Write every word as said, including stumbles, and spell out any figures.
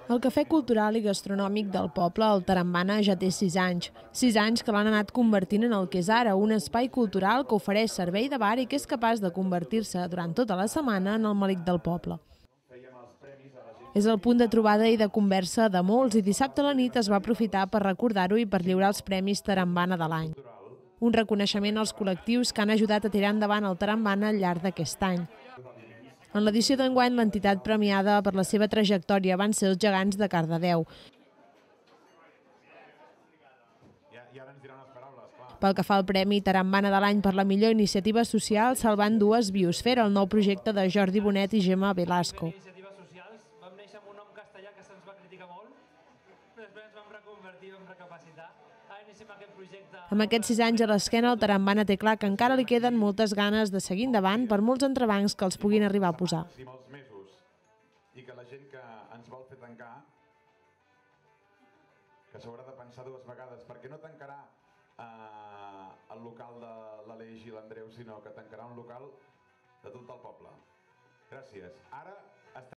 El Cafè Cultural i Gastronòmic del poble, el Tarambana, ja té sis anys. Sis anys que l'han anat convertint en el que és ara, un espai cultural que ofereix servei de bar i que és capaç de convertir-se durant tota la setmana en el malic del poble. És el punt de trobada i de conversa de molts i dissabte a la nit es va aprofitar per recordar-ho i per lliurar els Premis Tarambana de l'any. Un reconeixement als col·lectius que han ajudat a tirar endavant el Tarambana al llarg d'aquest any. En l'edició d'enguany, l'entitat premiada per la seva trajectòria van ser els Gegants de Cardedeu. Pel que fa al Premi Tarambana de l'any per la millor iniciativa social, se'l van dur Biosfera, el nou projecte de Jordi Bonet i Gemma Velasco. Iniciatives socials vam néixer amb un nom castellà que se'ns va criticar molt, després ens vam reconvertir, vam recapacitar. Ara iniciem aquest projecte... Amb aquests sis anys a l'esquena, el Tarambana té clar que encara li queden moltes ganes de seguir endavant per molts entrebancs que els puguin arribar a posar. Molts mesos i que la gent que ens vol fer tancar que s'haurà de pensar dues vegades perquè no tancarà eh, el local de l'Aleix i l'Andreu, sinó que tancarà un local de tot el poble. Gràcies. Ara